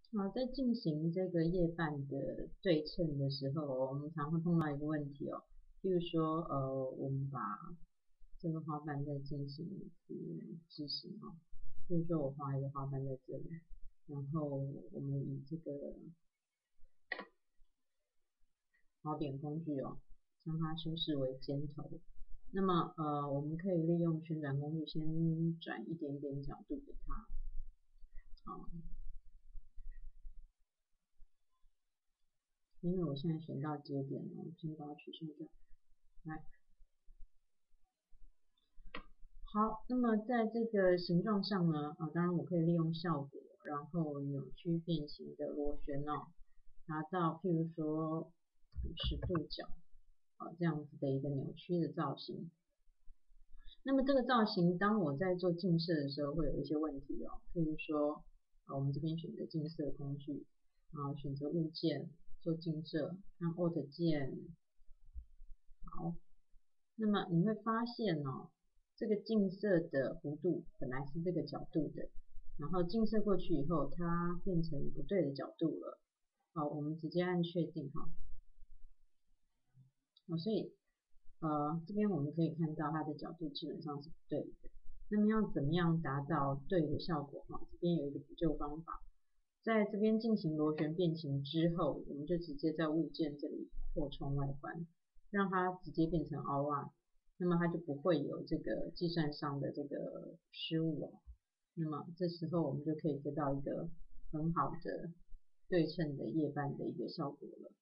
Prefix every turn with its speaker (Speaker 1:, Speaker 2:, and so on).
Speaker 1: 好，在进行这个夜半的对称的时候，我们常会碰到一个问题哦，譬如说，我们把这个花瓣再进行一次执行哦，譬如说我画一个花瓣在这里，然后我们以这个锚点工具哦，将它修饰为尖头。那么，我们可以利用旋转工具先转一点点角度给它，好，因为我现在选到节点了，我先把它取消掉，来。好，那么在这个形状上呢，当然我可以利用效果，然后扭曲变形的螺旋哦，达到譬如说50度角，这样子的一个扭曲的造型。那么这个造型，当我在做近摄的时候，会有一些问题哦，譬如说，我们这边选择近摄工具，选择物件做近摄，按 Alt 键，好，那么你会发现哦，这个近摄的弧度本来是这个角度的，然后近摄过去以后，它变成不对的角度了。好，我们直接按确定哈。所以这边我们可以看到它的角度基本上是不对的。那么要怎么样达到对的效果哈？这边有一个补救方法，在这边进行螺旋变形之后，我们就直接在物件这里扩充外观，让它直接变成 all-on， 那么它就不会有这个计算上的这个失误哦。那么这时候我们就可以得到一个很好的对称的夜半的一个效果了。